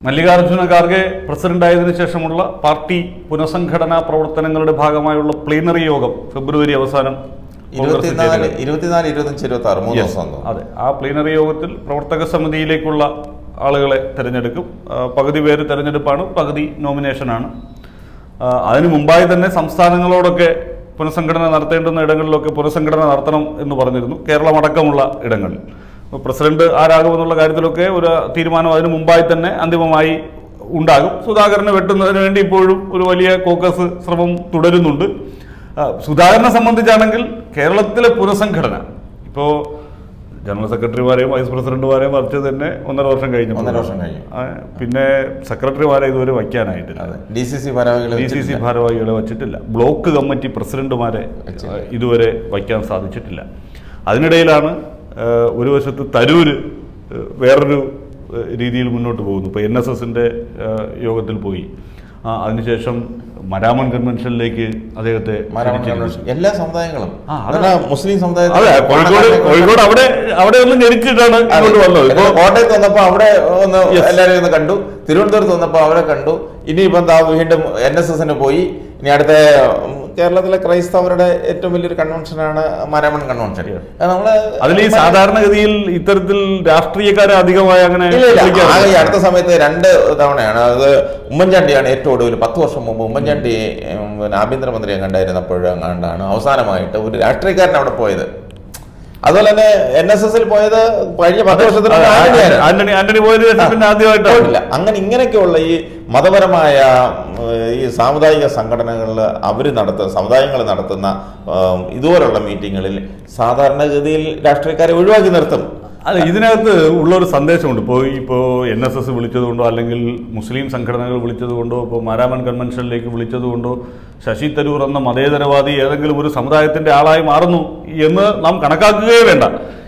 മല്ലികാർജ്ജുന ഖാർഗെ പ്രസിഡന്റായതിനു ശേഷമുള്ള പാർട്ടി പുനഃസംഘടനാ പ്രവർത്തനങ്ങളുടെ ഭാഗമായുള്ള പ്ലീനറി യോഗം ഫെബ്രുവരി അവസാനം 24-25-26 അതെ, ആ പ്ലീനറി യോഗത്തിൽ പ്രവർത്തക സമിതിയിലേക്കുള്ള ആളുകളെ തിരഞ്ഞെടുക്കും. പകുതി പേര് തിരഞ്ഞെടുപ്പാണ്, പകുതി നോമിനേഷനാണ്. അതിനു മുമ്പായി തന്നെ സംസ്ഥാനങ്ങളോടൊക്കെ പുനഃസംഘടന നടത്തേണ്ടുന്ന ഇടങ്ങളിലൊക്കെ പുനഃസംഘടന നടത്തണം എന്ന് പറഞ്ഞിരുന്നു, കേരളമടക്കമുള്ള ഇടങ്ങളിൽ. പ്രസിഡന്റ് ആരാകുമെന്നുള്ള കാര്യത്തിലൊക്കെ ഒരു തീരുമാനം അതിനു മുമ്പായി തന്നെ അന്തിമമായി ഉണ്ടാകും. സുധാകരനെ വെട്ടുന്നതിന് വേണ്ടി ഇപ്പോഴും ഒരു വലിയ കോക്കസ് ശ്രമം തുടരുന്നുണ്ട്. സുധാകരനെ സംബന്ധിച്ചാണെങ്കിൽ കേരളത്തിലെ പുനഃസംഘടന ഇപ്പോൾ ജനറൽ സെക്രട്ടറിമാരെയും വൈസ് പ്രസിഡന്റുമാരെയും വരച്ചത് തന്നെ 1.5 വർഷം കഴിഞ്ഞു. പിന്നെ സെക്രട്ടറിമാരെ ഇതുവരെ വയ്ക്കാനായിട്ടില്ല. DCC ഭാരവാഹികളെ വച്ചിട്ടില്ല. ബ്ലോക്ക് കമ്മിറ്റി പ്രസിഡന്റുമാരെ ഇതുവരെ വയ്ക്കാൻ സാധിച്ചിട്ടില്ല. അതിനിടയിലാണ് ഒരു വശത്ത് തരൂര് വേറൊരു രീതിയിൽ മുന്നോട്ട് പോകുന്നു. ഇപ്പോൾ NSSന്റെ യോഗത്തിൽ പോയി, അതിനുശേഷം മരാമൺ കൺവെൻഷനിലേക്ക് അദ്ദേഹത്തെ എല്ലാ സമുദായങ്ങളും മുസ്ലിം സമുദായം കോഴിക്കോട് അവിടെ ഒന്നും ജനിച്ചിട്ടാണ് ഇങ്ങോട്ട് വന്നത്. കോട്ടയത്ത് വന്നപ്പോ അവിടെ ഒന്ന് എല്ലാവരെയും ഒന്ന് കണ്ടു, തിരുവനന്തപുരത്ത് വന്നപ്പോ അവരെ കണ്ടു. ഇനിയിപ്പം വീണ്ടും NSSന് പോയി. ഇനി അടുത്ത കേരളത്തിലെ ക്രൈസ്തവരുടെ ഏറ്റവും വലിയൊരു കൺവെൻഷനാണ് മരാമൺ കൺവെൻഷൻ. അതിൽ ഈ സാധാരണഗതിയിൽ ഇത്തരത്തിൽ രാഷ്ട്രീയക്കാരെ അധികമായി അങ്ങനെ അടുത്ത സമയത്ത് 2 തവണയാണ്. അത് ഉമ്മൻചാണ്ടിയാണ് ഏറ്റവും ഒടുവിൽ 10 വർഷം മുമ്പ് ഉമ്മൻചാണ്ടി ആഭ്യന്തരമന്ത്രിയെ കണ്ടാണ് അവസാനമായിട്ട് ഒരു രാഷ്ട്രീയക്കാരൻ അവിടെ പോയത്. അതുപോലെ തന്നെ NSSൽ പോയത് കഴിഞ്ഞ 10 വർഷത്തിന് ആദ്യമായിട്ടില്ല. അങ്ങനെ ഇങ്ങനെയൊക്കെയുള്ള ഈ മതപരമായ ഈ സാമുദായിക സംഘടനകളിൽ സമുദായങ്ങൾ നടത്തുന്ന ഇതുപോലുള്ള മീറ്റിങ്ങുകളിൽ സാധാരണഗതിയിൽ രാഷ്ട്രീയക്കാരെ ഒഴിവാക്കി നിർത്തും. അതെ, ഇതിനകത്ത് ഉള്ളൊരു സന്ദേശമുണ്ട്. ഇപ്പോൾ NSS വിളിച്ചതുകൊണ്ടോ അല്ലെങ്കിൽ മുസ്ലിം സംഘടനകൾ വിളിച്ചതുകൊണ്ടോ ഇപ്പോൾ മാരാമൺ കൺവെൻഷനിലേക്ക് വിളിച്ചതുകൊണ്ടോ ശശി തരൂർ എന്ന മതേതരവാദി ഏതെങ്കിലും ഒരു സമുദായത്തിന്റെ ആളായി മാറുന്നു എന്ന് നാം കണക്കാക്കുകയേ വേണ്ട.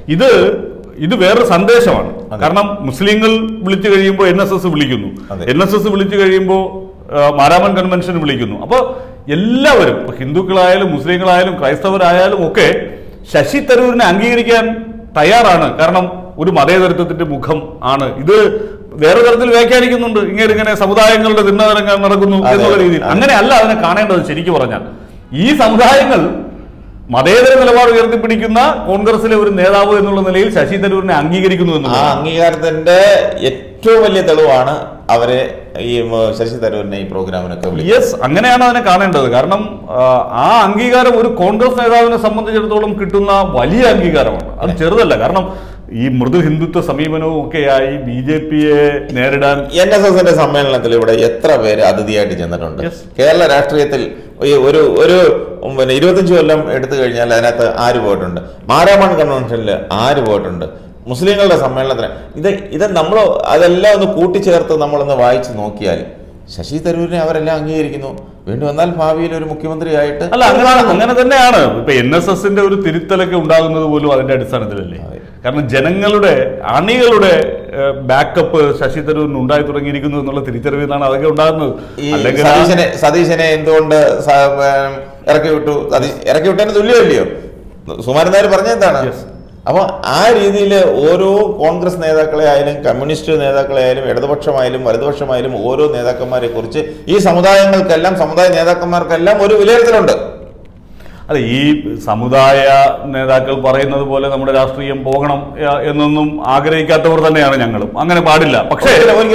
ഇത് വേറൊരു സന്ദേശമാണ്. കാരണം മുസ്ലിങ്ങൾ വിളിച്ചു കഴിയുമ്പോൾ NSS വിളിക്കുന്നു, NSS വിളിച്ചു കഴിയുമ്പോൾ മാരാമൺ കൺവെൻഷൻ വിളിക്കുന്നു. അപ്പോൾ എല്ലാവരും, ഹിന്ദുക്കളായാലും മുസ്ലിങ്ങളായാലും ക്രൈസ്തവരായാലും ഒക്കെ ശശി തരൂരിനെ അംഗീകരിക്കാൻ തയ്യാറാണ്. കാരണം ഒരു മതേതരത്വത്തിന്റെ മുഖം ആണ്. ഇത് വേറെ തരത്തിൽ വ്യാഖ്യാനിക്കുന്നുണ്ട്. ഇങ്ങനെ സമുദായങ്ങളുടെ ഭിന്നതരങ്ങൾ നടക്കുന്നു എന്നുള്ള രീതിയിൽ. അങ്ങനെയല്ല അതിനെ കാണേണ്ടത്. ശരിക്കും പറഞ്ഞാൽ ഈ സമുദായങ്ങൾ മതേതര നിലപാട് ഉയർത്തിപ്പിടിക്കുന്ന കോൺഗ്രസിലെ ഒരു നേതാവ് എന്നുള്ള നിലയിൽ ശശി തരൂരിനെ അംഗീകരിക്കുന്നു എന്നുള്ള അംഗീകാരത്തിന്റെ ഏറ്റവും വലിയ തെളിവാണ് അവരെ ഈ ശശി തരൂരിനെ ഈ പ്രോഗ്രാമിനൊക്കെ. അങ്ങനെയാണ് അതിനെ കാണേണ്ടത്. കാരണം ആ അംഗീകാരം ഒരു കോൺഗ്രസ് നേതാവിനെ സംബന്ധിച്ചിടത്തോളം കിട്ടുന്ന വലിയ അംഗീകാരമാണ്. അത് ചെറുതല്ല. കാരണം ഈ മൃദു ഹിന്ദുത്വ സമീപനവും ഒക്കെയായി BJPയെ നേരിടാൻ NSSന്റെ സമ്മേളനത്തിൽ ഇവിടെ എത്ര പേര് അതിഥിയായിട്ട് ചെന്നിട്ടുണ്ട്. കേരള രാഷ്ട്രീയത്തിൽ ഒരു 25 കൊല്ലം എടുത്തു കഴിഞ്ഞാൽ അതിനകത്ത് ആര് പോയിട്ടുണ്ട്? മാരാമൺ കൺവെൻഷനിൽ ആര് പോയിട്ടുണ്ട്? മുസ്ലിങ്ങളുടെ സമ്മേളനത്തിന് ഇത് നമ്മൾ അതെല്ലാം ഒന്ന് കൂട്ടിച്ചേർത്ത് നമ്മളൊന്ന് വായിച്ചു നോക്കിയാൽ ശശി തരൂരിനെ അവരെല്ലാം അംഗീകരിക്കുന്നു. വീണ്ടും വന്നാൽ ഭാവിയിൽ ഒരു മുഖ്യമന്ത്രിയായിട്ട് അല്ല, അങ്ങനെ തന്നെയാണ്. ഇപ്പൊ NSSന്റെ ഒരു തിരുത്തലൊക്കെ ഉണ്ടാകുന്നത് പോലും അതിന്റെ അടിസ്ഥാനത്തിലല്ലേ. കാരണം ജനങ്ങളുടെ അണികളുടെ ബാക്കപ്പ് ശശി തരൂരിന് ഉണ്ടായി തുടങ്ങിയിരിക്കുന്നു എന്നുള്ള തിരിച്ചറിവിൽ നിന്നാണ് അതൊക്കെ ഉണ്ടാകുന്നത്. സതീശനെ എന്തുകൊണ്ട് ഇറക്കി വിട്ടതിന് തുല്യമല്ലയോ സുകുമാരൻ നായർ പറഞ്ഞെന്താണ്? അപ്പോൾ ആ രീതിയിൽ ഓരോ കോൺഗ്രസ് നേതാക്കളെ ആയാലും കമ്മ്യൂണിസ്റ്റ് നേതാക്കളെ ആയാലും ഇടതുപക്ഷമായാലും വലതുപക്ഷമായാലും ഓരോ നേതാക്കന്മാരെ കുറിച്ച് ഈ സമുദായ നേതാക്കന്മാർക്കെല്ലാം ഒരു വിലയിരുത്തലുണ്ട്. അതെ, ഈ സമുദായ നേതാക്കൾ പറയുന്നത് പോലെ നമ്മുടെ രാഷ്ട്രീയം പോകണം എന്നൊന്നും ആഗ്രഹിക്കാത്തവർ തന്നെയാണ് ഞങ്ങളും. അങ്ങനെ പാടില്ല. പക്ഷേ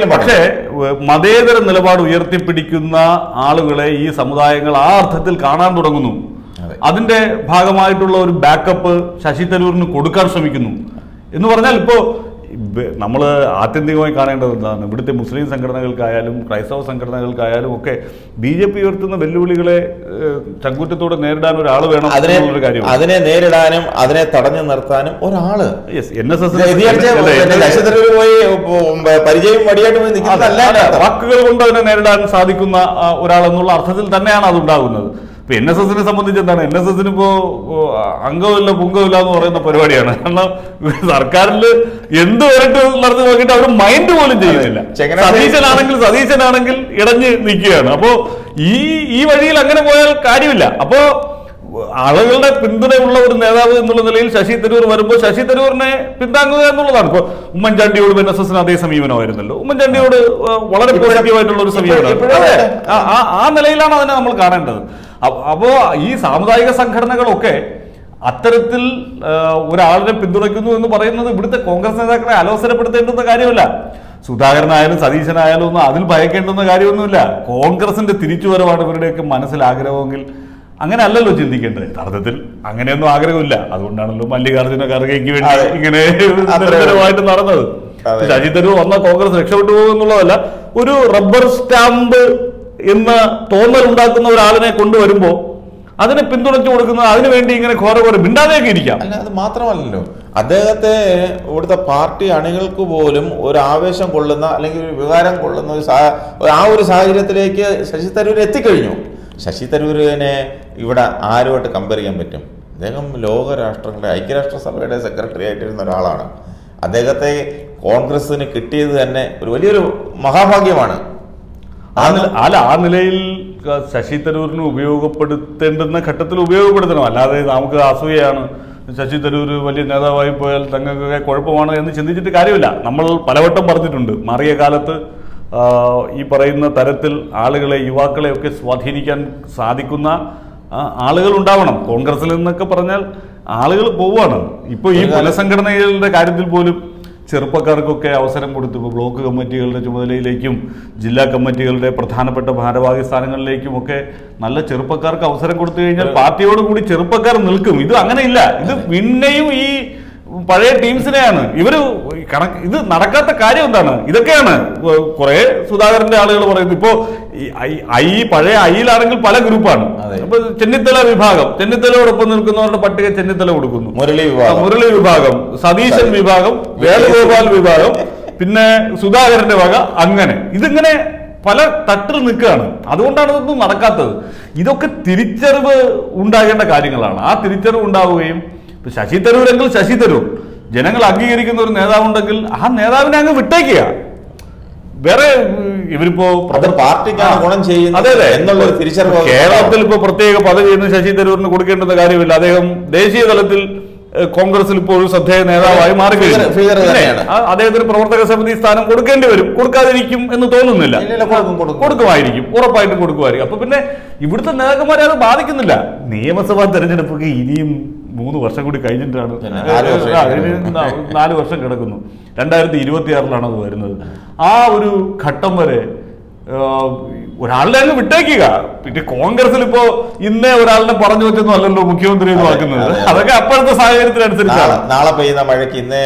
മതേതര നിലപാട് ഉയർത്തിപ്പിടിക്കുന്ന ആളുകളെ ഈ സമുദായങ്ങൾ ആ അർത്ഥത്തിൽ കാണാൻ തുടങ്ങുന്നു. അതിന്റെ ഭാഗമായിട്ടുള്ള ഒരു ബാക്കപ്പ് ശശി തരൂരിന് കൊടുക്കാൻ ശ്രമിക്കുന്നു എന്ന് പറഞ്ഞാൽ ഇപ്പോൾ നമ്മൾ ആത്യന്തികമായി കാണേണ്ടത് എന്താണ്? ഇവിടുത്തെ മുസ്ലിം സംഘടനകൾക്കായാലും ക്രൈസ്തവ സംഘടനകൾക്കായാലും ഒക്കെ BJP ഉയർത്തുന്ന വെല്ലുവിളികളെ ചങ്കൂറ്റത്തോടെ നേരിടാൻ ഒരാൾ വേണം. അതിനെ നേരിടാനും അതിനെ തടഞ്ഞു നിർത്താനും ഒരാള് വാക്കുകൾ കൊണ്ട് അതിനെ നേരിടാൻ സാധിക്കുന്ന ഒരാളെന്നുള്ള അർത്ഥത്തിൽ തന്നെയാണ് അതുണ്ടാകുന്നത്. ഇപ്പൊ NSSനെ സംബന്ധിച്ച് എന്താണ്? NSSന് ഇപ്പോ അംഗമില്ല പുങ്കമില്ല എന്ന് പറയുന്ന പരിപാടിയാണ്. കാരണം സർക്കാരിൽ എന്ത് വരട്ട് നടത്തി നോക്കിയിട്ട് അവർ മൈൻഡ് പോലും ചെയ്യുന്നില്ല. സതീശനാണെങ്കിൽ ഇടഞ്ഞ് നിൽക്കുകയാണ്. അപ്പോ ഈ വഴിയിൽ അങ്ങനെ പോയാൽ കാര്യമില്ല. അപ്പോ ആളുകളുടെ പിന്തുണയുള്ള ഒരു നേതാവ് എന്നുള്ള നിലയിൽ ശശി തരൂർ വരുമ്പോൾ ശശി തരൂരിനെ പിന്താങ്ങുക എന്നുള്ളതാണ്. ഇപ്പോൾ ഉമ്മൻചാണ്ടിയോട് NSSന് അതേ സമീപനമായിരുന്നല്ലോ. ഉമ്മൻചാണ്ടിയോട് വളരെ പോസിറ്റീവായിട്ടുള്ള ഒരു സമീപനം. ആ നിലയിലാണ് അതിനെ നമ്മൾ കാണേണ്ടത്. അപ്പോ ഈ സാമുദായിക സംഘടനകളൊക്കെ അത്തരത്തിൽ ഒരാളിനെ പിന്തുണയ്ക്കുന്നു എന്ന് പറയുന്നത് ഇവിടുത്തെ കോൺഗ്രസ് നേതാക്കളെ അലോസരപ്പെടുത്തേണ്ടുന്ന കാര്യമല്ല. സുധാകരനായാലും സതീശനായാലും ഒന്നും അതിൽ ഭയക്കേണ്ടുന്ന കാര്യമൊന്നുമില്ല. കോൺഗ്രസിന്റെ തിരിച്ചുവരവാണ് ഇവരുടെയൊക്കെ മനസ്സിൽ ആഗ്രഹമെങ്കിൽ അങ്ങനെ അല്ലല്ലോ ചിന്തിക്കേണ്ടത്. യഥാർത്ഥത്തിൽ അങ്ങനെയൊന്നും ആഗ്രഹമില്ല. അതുകൊണ്ടാണല്ലോ മല്ലികാർജ്ജുന ഖാർഗെയ്ക്ക് വേണ്ടി ഇങ്ങനെ നിരന്തരമായിട്ട് നടന്നത്. ശശി തരൂർ വന്ന കോൺഗ്രസ് രക്ഷപ്പെട്ടു പോകുമെന്നുള്ളതല്ല, ഒരു റബ്ബർ സ്റ്റാമ്പ് എന്ന തോന്നൽ ഉണ്ടാക്കുന്ന ഒരാളിനെ കൊണ്ടുവരുമ്പോൾ അതിനെ പിന്തുണച്ചു കൊടുക്കുന്നത് അതിനുവേണ്ടി ഇങ്ങനെ ഘോര മിണ്ടാതെയൊക്കെ ഇരിക്കാം. അല്ല, അത് മാത്രമല്ലല്ലോ, അദ്ദേഹത്തെ ഇവിടുത്തെ പാർട്ടി അണികൾക്ക് പോലും ഒരു ആവേശം കൊള്ളുന്ന അല്ലെങ്കിൽ ഒരു വികാരം കൊള്ളുന്ന ആ ഒരു സാഹചര്യത്തിലേക്ക് ശശി തരൂർ എത്തിക്കഴിഞ്ഞു. ശശി തരൂരിനെ ഇവിടെ ആരുമായിട്ട് കമ്പയർ ചെയ്യാൻ പറ്റും? അദ്ദേഹം ലോകരാഷ്ട്രങ്ങളുടെ ഐക്യരാഷ്ട്രസഭയുടെ സെക്രട്ടറി ആയിട്ടിരുന്ന ഒരാളാണ്. അദ്ദേഹത്തെ കോൺഗ്രസിന് കിട്ടിയത് തന്നെ ഒരു വലിയൊരു മഹാഭാഗ്യമാണ്. ആ നിലയിൽ ശശി തരൂരിന് ഉപയോഗപ്പെടുത്തേണ്ടുന്ന ഘട്ടത്തിൽ ഉപയോഗപ്പെടുത്തണം. അല്ലാതെ നമുക്ക് അസൂയയാണ്, ശശി തരൂർ വലിയ നേതാവായി പോയാൽ തങ്ങൾക്ക് കുഴപ്പമാണ് എന്ന് ചിന്തിച്ചിട്ട് കാര്യമില്ല. നമ്മൾ പലവട്ടം പറഞ്ഞിട്ടുണ്ട്, മാറിയ കാലത്ത് ഈ പറയുന്ന തരത്തിൽ ആളുകളെ, യുവാക്കളെയൊക്കെ സ്വാധീനിക്കാൻ സാധിക്കുന്ന ആളുകൾ ഉണ്ടാവണം. കോൺഗ്രസിൽ നിന്നൊക്കെ പറഞ്ഞാൽ ആളുകൾ പോവുകയാണ്. ഇപ്പോൾ ഈ പുനഃസംഘടനകളുടെ കാര്യത്തിൽ പോലും ചെറുപ്പക്കാർക്കൊക്കെ അവസരം കൊടുത്തു. ഇപ്പോൾ ബ്ലോക്ക് കമ്മിറ്റികളുടെ ചുമതലയിലേക്കും ജില്ലാ കമ്മിറ്റികളുടെ പ്രധാനപ്പെട്ട ഭാരവാഹി സ്ഥാനങ്ങളിലേക്കും ഒക്കെ നല്ല ചെറുപ്പക്കാർക്ക് അവസരം കൊടുത്തു കഴിഞ്ഞാൽ പാർട്ടിയോട് കൂടി ചെറുപ്പക്കാർ നിൽക്കും. ഇത് അങ്ങനെയില്ല. ഇത് പിന്നെയും ഈ പഴയ ടീംസിനെയാണ് ഇവര് ഇത് നടക്കാത്ത കാര്യം എന്താണ്? ഇതൊക്കെയാണ് കുറെ സുധാകരന്റെ ആളുകൾ പറയുന്നത്. ഇപ്പോ ഈ പഴയ ഐയിലാണെങ്കിൽ പല ഗ്രൂപ്പാണ്. ഇപ്പൊ ചെന്നിത്തല വിഭാഗം, ചെന്നിത്തലയോടൊപ്പം നിൽക്കുന്നവരുടെ പട്ടിക ചെന്നിത്തല കൊടുക്കുന്നു. മുരളി വിഭാഗം, സതീശൻ വിഭാഗം, വേണുഗോപാൽ വിഭാഗം, പിന്നെ സുധാകരന്റെ വക, അങ്ങനെ ഇതിങ്ങനെ പല തട്ടിൽ നിൽക്കുകയാണ്. അതുകൊണ്ടാണ് ഇതൊന്നും നടക്കാത്തത്. ഇതൊക്കെ തിരിച്ചറിവ് ഉണ്ടാകേണ്ട കാര്യങ്ങളാണ്. ആ തിരിച്ചറിവ് ഉണ്ടാവുകയും ശശി തരൂരെങ്കിൽ ശശി തരൂർ, ജനങ്ങൾ അംഗീകരിക്കുന്ന ഒരു നേതാവുണ്ടെങ്കിൽ ആ നേതാവിനെ അങ്ങ് വിട്ടേക്കുക. വേറെ ഇവരിപ്പോ പാർട്ടിക്കാണ് ഗുണം ചെയ്യുന്നത് എന്നുള്ളൊരു തിരിച്ചറിവ് കേരളത്തിൽ ഇപ്പൊ പ്രത്യേക പദവിയൊന്നും ശശി തരൂരിന് കൊടുക്കേണ്ടുന്ന കാര്യമില്ല. അദ്ദേഹം ദേശീയ തലത്തിൽ കോൺഗ്രസിൽ ഇപ്പോൾ ഒരു ശ്രദ്ധേയ നേതാവായി മാറുകയാണ്. അദ്ദേഹത്തിന് പ്രവർത്തക സമിതി സ്ഥാനം കൊടുക്കേണ്ടി വരും. കൊടുക്കാതിരിക്കും എന്ന് തോന്നുന്നില്ല. കൊടുക്കുമായിരിക്കും, ഉറപ്പായിട്ടും കൊടുക്കുമായിരിക്കും. അപ്പൊ പിന്നെ ഇവിടുത്തെ നേതാക്കന്മാരെ അത് ബാധിക്കുന്നില്ല. നിയമസഭാ തെരഞ്ഞെടുപ്പൊക്കെ ഇനിയും 3 വർഷം കൂടി കഴിഞ്ഞിട്ടാണ്, 4 വർഷം കിടക്കുന്നു. 2026 അത് വരുന്നത്. ആ ഒരു ഘട്ടം വരെ ഒരാളുടെ അങ്ങ് വിട്ടേക്കുക. പിന്നെ കോൺഗ്രസിൽ ഇപ്പോ ഇന്നേ ഒരാളിനെ പറഞ്ഞു വെച്ചൊന്നും അല്ലല്ലോ മുഖ്യമന്ത്രി എന്ന് വാക്കുന്നത്. അതൊക്കെ അപ്പോഴത്തെ സാഹചര്യത്തിനനുസരിച്ചാണ്. നാളെ പെയ്യുന്ന മഴയ്ക്ക് ഇന്നേ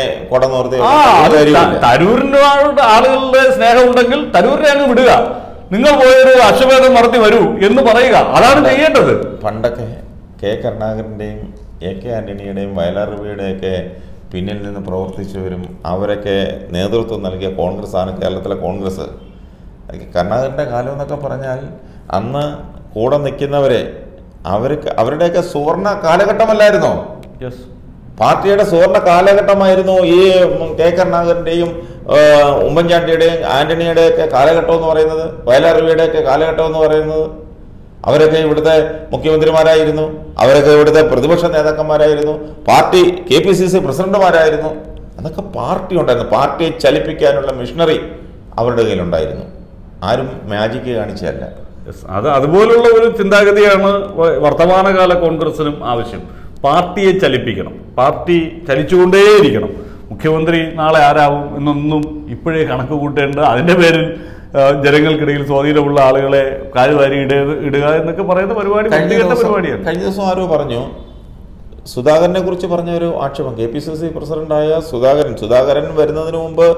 തരൂരിനോട് ആളുകളുടെ സ്നേഹം ഉണ്ടെങ്കിൽ തരൂരിനെ അങ്ങ് വിടുക. നിങ്ങൾ പോയൊരു അശ്വമേധം നടത്തി വരൂ എന്ന് പറയുക. അതാണ് ചെയ്യേണ്ടത്. പണ്ടൊക്കെ കെ കരുണാകരന്റെയും AK ആന്റണിയുടെയും വയലാർ രവിയുടെയൊക്കെ പിന്നിൽ നിന്ന് പ്രവർത്തിച്ചവരും അവരൊക്കെ നേതൃത്വം നൽകിയ കോൺഗ്രസ് ആണ് കേരളത്തിലെ കോൺഗ്രസ്. കരുണാകരൻ്റെ കാലം എന്നൊക്കെ പറഞ്ഞാൽ അന്ന് കൂടെ നിൽക്കുന്നവരെ അവരുടെയൊക്കെ സുവർണ കാലഘട്ടമല്ലായിരുന്നോ? പാർട്ടിയുടെ സുവർണ കാലഘട്ടമായിരുന്നു ഈ കെ കരുണാകരന്റെയും ഉമ്മൻചാണ്ടിയുടെയും ആന്റണിയുടെയൊക്കെ കാലഘട്ടം എന്ന് പറയുന്നത്, വയലാർ രവിയുടെയൊക്കെ കാലഘട്ടം എന്ന് പറയുന്നത്. അവരൊക്കെ ഇവിടുത്തെ മുഖ്യമന്ത്രിമാരായിരുന്നു, അവരൊക്കെ ഇവിടുത്തെ പ്രതിപക്ഷ നേതാക്കന്മാരായിരുന്നു, പാർട്ടി KPCC പ്രസിഡന്റുമാരായിരുന്നു. അതൊക്കെ പാർട്ടി ഉണ്ടായിരുന്നു. പാർട്ടിയെ ചലിപ്പിക്കാനുള്ള മിഷണറി അവരുടെ കയ്യിലുണ്ടായിരുന്നു. ആരും മാജിക്ക് കാണിച്ചതല്ല. അതുപോലുള്ള ഒരു ചിന്താഗതിയാണ് വർത്തമാനകാല കോൺഗ്രസിനും ആവശ്യം. പാർട്ടിയെ ചലിപ്പിക്കണം, പാർട്ടി ചലിച്ചുകൊണ്ടേയിരിക്കണം. മുഖ്യമന്ത്രി നാളെ ആരാവും എന്നൊന്നും ഇപ്പോഴേ കണക്ക് കൂട്ടേണ്ട. അതിന്റെ പേരിൽ ജനങ്ങൾക്കിടയിൽ സ്വാധീനമുള്ള ആളുകളെ കാലുവാരി ഇടുക എന്നൊക്കെ പറയുന്ന പരിപാടി പരിപാടിയാണ്. കഴിഞ്ഞ ദിവസം ആരോ പറഞ്ഞു, സുധാകരനെ കുറിച്ച് പറഞ്ഞ ഒരു ആക്ഷേപം, KPCC പ്രസിഡന്റായ സുധാകരൻ വരുന്നതിന് മുമ്പ്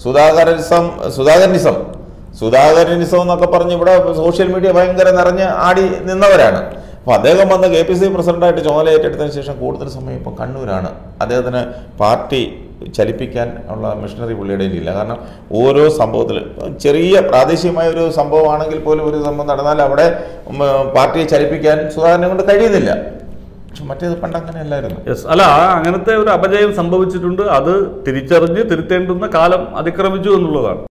സുധാകരനിസം എന്നൊക്കെ പറഞ്ഞ് ഇവിടെ സോഷ്യൽ മീഡിയ ഭയങ്കര നിറഞ്ഞ് ആടി നിന്നവരാണ്. അപ്പോൾ അദ്ദേഹം വന്ന് KPCC പ്രസിഡന്റായിട്ട് ചുമതല ഏറ്റെടുത്തതിന് ശേഷം കൂടുതൽ സമയം ഇപ്പോൾ കണ്ണൂരാണ്. അദ്ദേഹത്തിന് പാർട്ടി ചലിപ്പിക്കാൻ ഉള്ള മിഷണറി പുള്ളിയുടെ ഇല്ല. കാരണം ഓരോ സംഭവത്തിൽ ചെറിയ പ്രാദേശികമായ ഒരു സംഭവമാണെങ്കിൽ പോലും ഒരു സംഭവം നടന്നാൽ അവിടെ പാർട്ടിയെ ചലിപ്പിക്കാൻ സുധാകരനെ കൊണ്ട് കഴിയുന്നില്ല. പക്ഷെ മറ്റേത് പണ്ട് അങ്ങനെ അല്ലായിരുന്നു. അല്ല, അങ്ങനത്തെ ഒരു അപജയം സംഭവിച്ചിട്ടുണ്ട്. അത് തിരിച്ചറിഞ്ഞ് തിരുത്തേണ്ടുന്ന കാലം അതിക്രമിച്ചു എന്നുള്ളതാണ്.